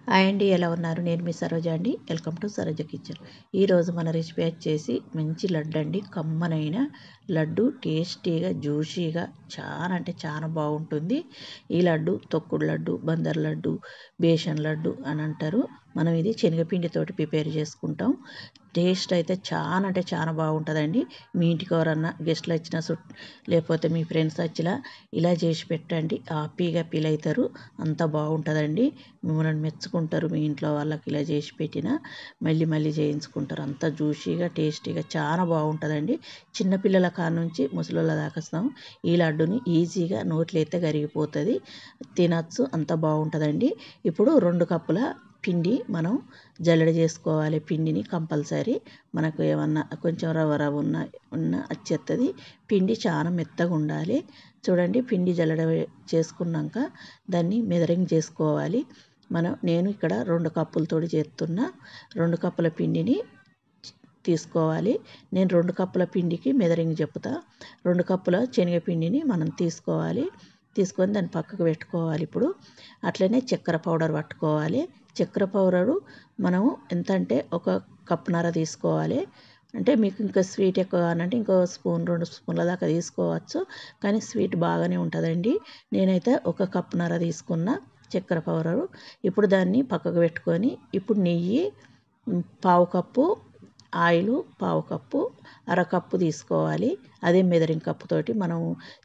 Hi అండి, ఎలా ఉన్నారు? నేను మీ సరోజ అండి. Welcome to Saroja kitchen. ఈరోజు మన రెసిపీ వచ్చేసి మంచి లడ్డు అండి. కమ్మనైన లడ్డు, టేస్టీగా జ్యూసీగా చాలా అంటే చాలా బాగుంటుంది. ఈ లడ్డు తొక్కుడు లడ్డు, బందర్ లడ్డు, బేసన్ లడ్డు అని అంటారు. మనం ఇది శనగపిండితోటి ప్రిపేర్ చేసుకుంటాం. టేస్ట్ అయితే చాలా అంటే చాలా బాగుంటుందండి. మీ ఇంటికి ఎవరన్నా గెస్ట్లు వచ్చినా లేకపోతే మీ ఫ్రెండ్స్ వచ్చినా ఇలా చేసి పెట్టండి, హ్యాపీగా ఫీల్ అవుతారు. అంత బాగుంటుందండి. మిమ్మల్ని మెచ్చుకుంటారు. మీ ఇంట్లో వాళ్ళకి ఇలా చేసి పెట్టినా మళ్ళీ మళ్ళీ చేయించుకుంటారు. అంత జ్యూసీగా టేస్టీగా చాలా బాగుంటుందండి. చిన్నపిల్లల కాడ నుంచి ముసలోళ్ళ దాకా ఈ లడ్డుని ఈజీగా నోట్లో అయితే కరిగిపోతుంది, తినచ్చు. అంత బాగుంటుందండి. ఇప్పుడు 2 కప్పుల పిండి మనం జల్లెడ చేసుకోవాలి. పిండిని కంపల్సరీ మనకు ఏమన్నా కొంచెం రవ్వ ఉన్న వచ్చేస్తుంది. పిండి చాలా మెత్తగా ఉండాలి. చూడండి, పిండి జల్లెడ చేసుకున్నాక దాన్ని మెదరింగ్ చేసుకోవాలి. నేను ఇక్కడ 2 కప్పులతోటి చేస్తున్నా. 2 కప్పుల పిండిని తీసుకోవాలి. నేను 2 కప్పుల పిండికి మెదరింగ్ చెప్తా. 2 కప్పుల శనగపిండిని మనం తీసుకోవాలి. తీసుకొని దాన్ని పక్కకు పెట్టుకోవాలి. ఇప్పుడు అట్లనే చక్కెర పౌడర్ పట్టుకోవాలి. చక్కెర పౌడరు మనము ఎంత అంటే 1 కప్పున్నర తీసుకోవాలి. అంటే మీకు ఇంకా స్వీట్ ఎక్కువ కావాలంటే ఇంకో స్పూన్ 2 స్పూన్ల దాకా తీసుకోవచ్చు. కానీ స్వీట్ బాగానే ఉంటుందండి. నేనైతే 1 కప్పున్నర తీసుకున్న చక్కెర పౌడరు. ఇప్పుడు దాన్ని పక్కకు పెట్టుకొని ఇప్పుడు నెయ్యి పావు కప్పు, ఆయిల్ పావు కప్పు, అరకప్పు తీసుకోవాలి. అదే మెజరింగ్ కప్పుతోటి మనం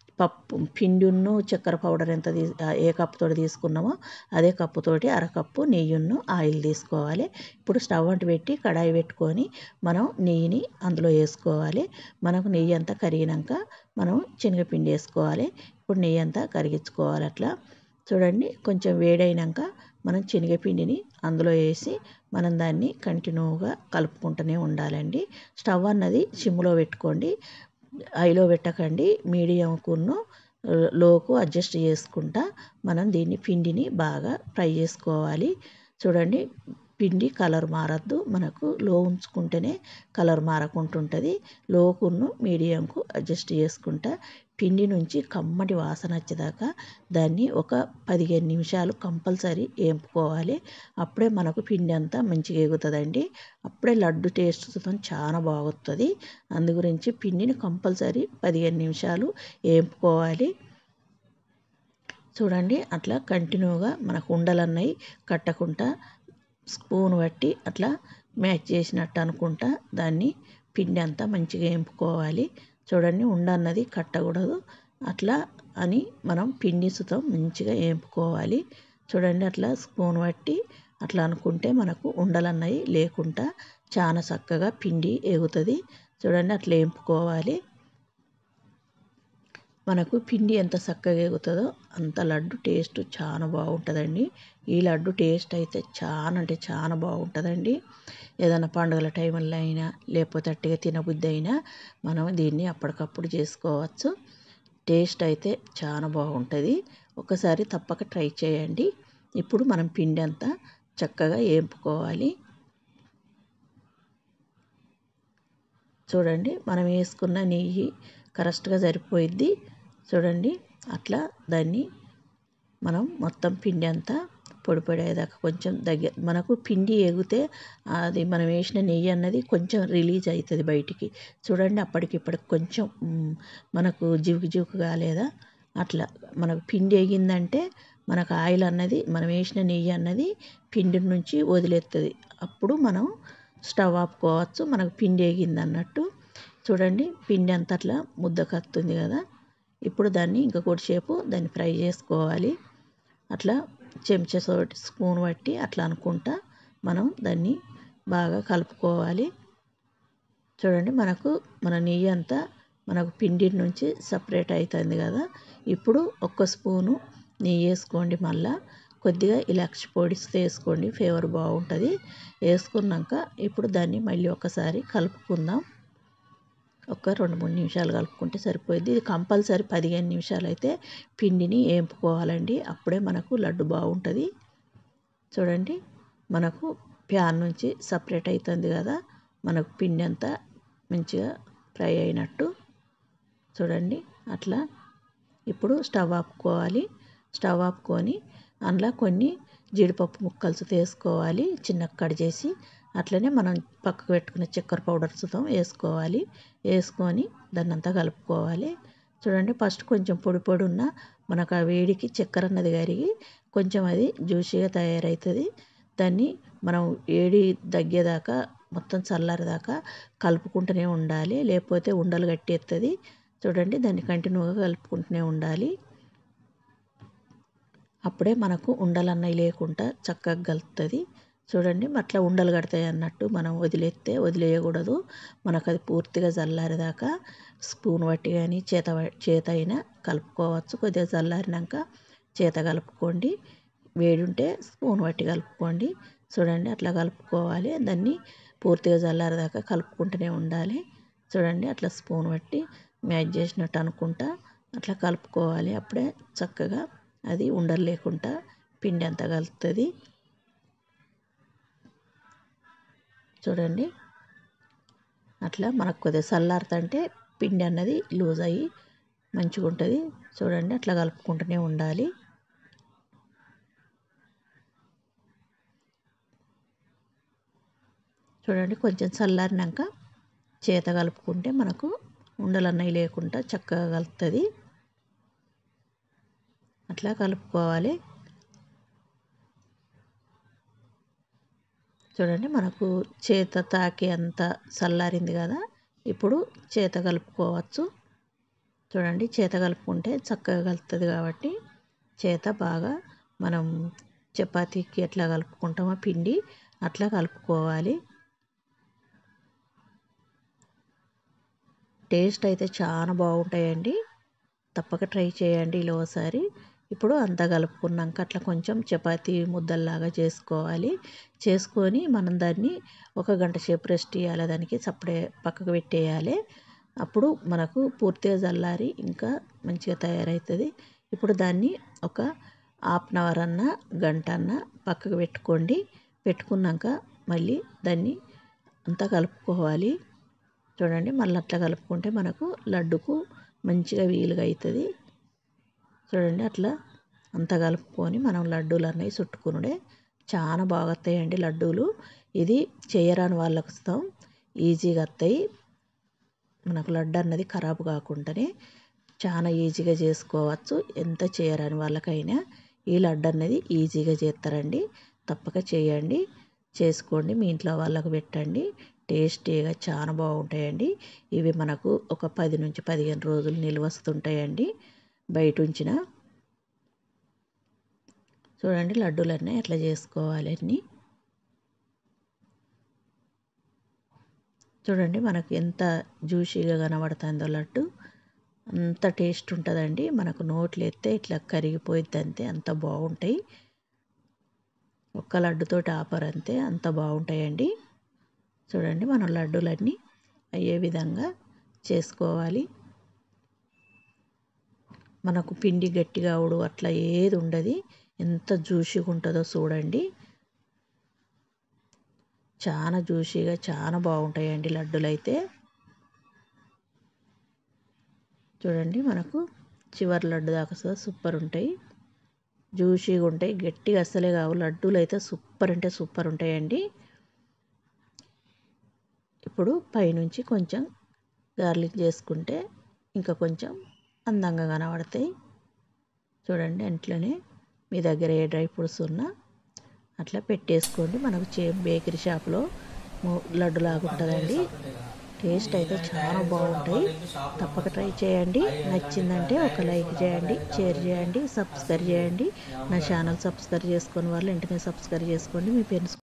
పిండిను చక్కెర పౌడర్ ఏ కప్పుతోటి తీసుకున్నామో అదే కప్పుతోటి అరకప్పు నెయ్యిను ఆయిల్ తీసుకోవాలి. ఇప్పుడు స్టవ్ అంటు పెట్టి కడాయి పెట్టుకొని మనం నెయ్యిని అందులో వేసుకోవాలి. మనకు నెయ్యి అంతా కరిగినాక మనం శనగపిండి వేసుకోవాలి. ఇప్పుడు నెయ్యి అంతా కరిగించుకోవాలి. అట్లా చూడండి, కొంచెం వేడైనాక మనం శనగపిండిని అందులో వేసి మనం దాన్ని కంటిన్యూగా కలుపుకుంటూనే ఉండాలండి. స్టవ్ అన్నది సిమ్లో పెట్టుకోండి, హైలో పెట్టకండి. మీడియంకును లోకు అడ్జస్ట్ చేసుకుంటా మనం పిండిని బాగా ఫ్రై చేసుకోవాలి. చూడండి, పిండి కలర్ మారద్దు. మనకు లో ఉంచుకుంటేనే కలర్ మారకుంటుంటుంది. లోకును మీడియంకు అడ్జస్ట్ చేసుకుంటా పిండి నుంచి కమ్మటి వాసన వచ్చేదాకా దాన్ని ఒక 15 నిమిషాలు కంపల్సరీ వేపుకోవాలి. అప్పుడే మనకు పిండి అంతా మంచిగా ఎగుతుందండి. అప్పుడే లడ్డు టేస్ట్ చాలా బాగుంటుంది. అందు గురించి పిండిని కంపల్సరీ 15 నిమిషాలు వేపుకోవాలి. చూడండి, అట్లా కంటిన్యూగా మనకు ఉండలన్నవి కట్టకుండా స్పూన్ బట్టి అట్లా మ్యాచ్ చేసినట్టు అనుకుంటా దాన్ని పిండి అంతా మంచిగా వేపుకోవాలి. చూడండి, ఉండన్నది కట్టకూడదు. అట్లా అని మనం పిండి మంచిగా వేపుకోవాలి. చూడండి, అట్లా స్పూన్ బట్టి అట్లా అనుకుంటే మనకు ఉండలన్నవి లేకుండా చాలా చక్కగా పిండి ఎగుతుంది. చూడండి, అట్లా వేపుకోవాలి. మనకు పిండి ఎంత చక్కగా ఎగుతుందో అంత లడ్డు టేస్ట్ చాలా బాగుంటుందండి. ఈ లడ్డు టేస్ట్ అయితే చాలా అంటే చాలా బాగుంటుందండి. ఏదైనా పండుగల టైంలో అయినా లేకపోతే అట్టిగా తినబుద్ధి అయినా మనం దీన్ని అప్పటికప్పుడు చేసుకోవచ్చు. టేస్ట్ అయితే చాలా బాగుంటుంది. ఒకసారి తప్పక ట్రై చేయండి. ఇప్పుడు మనం పిండి అంతా చక్కగా వేపుకోవాలి. చూడండి, మనం వేసుకున్న నెయ్యి కరెక్ట్గా సరిపోయిద్ది. చూడండి, అట్లా దాన్ని మనం మొత్తం పిండి అంతా పొడి పొడి అయ్యేదాకా కొంచెం మనకు పిండి ఎగితే అది మనం వేసిన నెయ్యి అన్నది కొంచెం రిలీజ్ అవుతుంది బయటికి. చూడండి, అప్పటికిప్పటికి కొంచెం మనకు జివుకు కాలేదా? అట్లా మనకు పిండి ఎగిందంటే మనకు ఆయిల్ అన్నది మనం వేసిన నెయ్యి అన్నది పిండి నుంచి వదిలేస్తుంది. అప్పుడు మనం స్టవ్ ఆపుకోవచ్చు. మనకు పిండి ఎగింది అన్నట్టు. చూడండి, పిండి అంతా అట్లా ముద్ద కత్తుంది కదా. ఇప్పుడు దాన్ని ఇంకా కొద్దిసేపు దాన్ని ఫ్రై చేసుకోవాలి. అట్లా చెంచాతోటి స్పూన్ బట్టి అట్లా అనుకుంటా మనం దాన్ని బాగా కలుపుకోవాలి. చూడండి, మన నెయ్యి అంతా మనకు పిండి నుంచి సపరేట్ అవుతుంది కదా. ఇప్పుడు 1 స్పూను నెయ్యి వేసుకోండి. మళ్ళీ కొద్దిగా ఇలాచి పొడి వేసుకోండి, ఫ్లేవర్ బాగుంటుంది. వేసుకున్నాక ఇప్పుడు దాన్ని మళ్ళీ ఒకసారి కలుపుకుందాం. ఒక 2-3 నిమిషాలు కలుపుకుంటే సరిపోయింది. ఇది కంపల్సరీ 15 నిమిషాలు అయితే పిండిని వేపుకోవాలండి. అప్పుడే మనకు లడ్డు బాగుంటుంది. చూడండి, మనకు ప్యాన్ నుంచి సపరేట్ అవుతుంది కదా. మనకు పిండి అంతా మంచిగా ఫ్రై అయినట్టు. చూడండి, అట్లా ఇప్పుడు స్టవ్ ఆపుకోవాలి. స్టవ్ ఆపుకొని అందులో కొన్ని జీడిపప్పు ముక్కలు వేసుకోవాలి చిన్నగా కట్ చేసి. అట్లనే మనం పక్కకు పెట్టుకున్న చక్కెర పౌడర్ సుతం వేసుకోవాలి. వేసుకొని దాన్ని అంతా కలుపుకోవాలి. చూడండి ఫస్ట్ కొంచెం పొడి పొడి ఉన్న మనకు ఆ వేడికి చక్కెర అన్నది కరిగి కొంచెం అది జ్యూసీగా తయారవుతుంది. దాన్ని మనం వేడి తగ్గేదాకా మొత్తం చల్లారేదాకా కలుపుకుంటూనే ఉండాలి, లేకపోతే ఉండలు కట్టేస్తుంది. చూడండి దాన్ని కంటిన్యూగా కలుపుకుంటూనే ఉండాలి. అప్పుడే మనకు ఉండలన్నవి లేకుండా చక్కగా కలుపుతుంది. చూడండి అట్లా ఉండలు కడతాయి అన్నట్టు మనం వదిలేయకూడదు. మనకు అది పూర్తిగా చల్లారేదాకా స్పూన్ పట్టి కానీ చేత అయినా కలుపుకోవచ్చు. కొద్దిగా చల్లారినాక చేత కలుపుకోండి, వేడి ఉంటే స్పూన్ పట్టి కలుపుకోండి. చూడండి అట్లా కలుపుకోవాలి. దాన్ని పూర్తిగా చల్లారేదాకా కలుపుకుంటూనే ఉండాలి. చూడండి అట్లా స్పూన్ పట్టి మ్యాచ్ చేసినట్టు అనుకుంటా అట్లా కలుపుకోవాలి. అప్పుడే చక్కగా అది ఉండలు లేకుండా పిండి అంతా కలుపుతుంది. చూడండి అట్లా మనకు కొద్దిగా చల్లారుతుంటే పిండి అన్నది లూజ్ అయ్యి మంచిగా ఉంటుంది. చూడండి అట్లా కలుపుకుంటూనే ఉండాలి. చూడండి కొంచెం చల్లారినాక చేత కలుపుకుంటే మనకు ఉండలన్నవి లేకుండా చక్కగా కలుపుతుంది. అట్లా కలుపుకోవాలి. చూడండి మనకు చేత తాకి అంత చల్లారింది కదా, ఇప్పుడు చేత కలుపుకోవచ్చు. చూడండి చేత కలుపుకుంటే చక్కగా కలుపుతుంది కాబట్టి చేత బాగా మనం చపాతీకి ఎట్లా కలుపుకుంటామో పిండి అట్లా కలుపుకోవాలి. టేస్ట్ అయితే చాలా బాగుంటాయండి. తప్పక ట్రై చేయండి ఇలా ఒకసారి. ఇప్పుడు అంతా కలుపుకున్నాక అట్లా కొంచెం చపాతీ ముద్దల్లాగా చేసుకోవాలి. చేసుకొని మనం దాన్ని 1 గంట సేపు రెస్ట్ ఇవ్వాలి. దానికి సప్పుడే పక్కకు పెట్టేయాలి. అప్పుడు మనకు పూర్తిగా చల్లారి ఇంకా మంచిగా తయారవుతుంది. ఇప్పుడు దాన్ని ఒక ½ గంట అన్న గంట అన్న పక్కకు పెట్టుకోండి. పెట్టుకున్నాక మళ్ళీ దాన్ని అంతా కలుపుకోవాలి. చూడండి మళ్ళీ అట్లా కలుపుకుంటే మనకు లడ్డుకు మంచిగా వీలుగా అవుతుంది. చూడండి అట్లా అంతా కలుపుకొని మనం లడ్డూలు అన్నవి చుట్టుకునుడే. చాలా బాగా వస్తాయండి లడ్డూలు. ఇది చేయరాని వాళ్ళకు ఇస్తాం, ఈజీగా వస్తాయి. మనకు లడ్డు అన్నది ఖరాబు కాకుండానే చాలా ఈజీగా చేసుకోవచ్చు. ఎంత చేయరాని వాళ్ళకైనా ఈ లడ్డు అన్నది ఈజీగా చేస్తారండి. తప్పక చేయండి, చేసుకోండి, మీ ఇంట్లో వాళ్ళకు పెట్టండి. టేస్టీగా చాలా బాగుంటాయండి. ఇవి మనకు ఒక 10 నుంచి 15 రోజులు నిల్వ వస్తుంటాయండి బయట ఉంచిన. చూడండి లడ్డూలన్నీ ఎట్లా చేసుకోవాలి అన్నీ. చూడండి మనకు ఎంత జ్యూసీగా కనబడుతుందో లడ్డు, అంత టేస్ట్ ఉంటుందండి. మనకు నోట్లో ఎత్తే ఇట్లా కరిగిపోయిద్ది అంతే, అంత బాగుంటాయి. ఒక్క లడ్డుతోటి ఆపరు అంతే, అంత బాగుంటాయండి. చూడండి మనం లడ్డూలన్నీ అయ్యే విధంగా చేసుకోవాలి. మనకు పిండి గట్టిగా అవుడు అట్లా ఏది ఉండదు. ఎంత జ్యూసీగా ఉంటుందో చూడండి. చాలా జ్యూసీగా చాలా బాగుంటాయండి లడ్డూలు అయితే. చూడండి మనకు చివరి లడ్డు దాకా సూపర్ ఉంటాయి, జ్యూసీగా ఉంటాయి, గట్టిగా అస్సలే కావు. లడ్డూలు అయితే సూపర్ అంటే సూపర్ ఉంటాయండి. ఇప్పుడు పైనుంచి కొంచెం గార్లిక్ చేసుకుంటే ఇంకా కొంచెం అందంగా కనబడతాయి. చూడండి అట్లనే మీ దగ్గర ఏ డ్రై ఫ్రూట్స్ ఉన్నా అట్లా పెట్టేసుకోండి. మనకు బేకరీ షాప్లో లడ్డు లాగా ఉంటుందండి. టేస్ట్ అయితే చాలా బాగుంటాయి. తప్పక ట్రై చేయండి. నచ్చిందంటే ఒక లైక్ చేయండి, షేర్ చేయండి, సబ్స్క్రైబ్ చేయండి. నా ఛానల్ సబ్స్క్రైబ్ చేసుకుని వాళ్ళు వెంటనే సబ్స్క్రైబ్ చేసుకోండి. మీ పేరు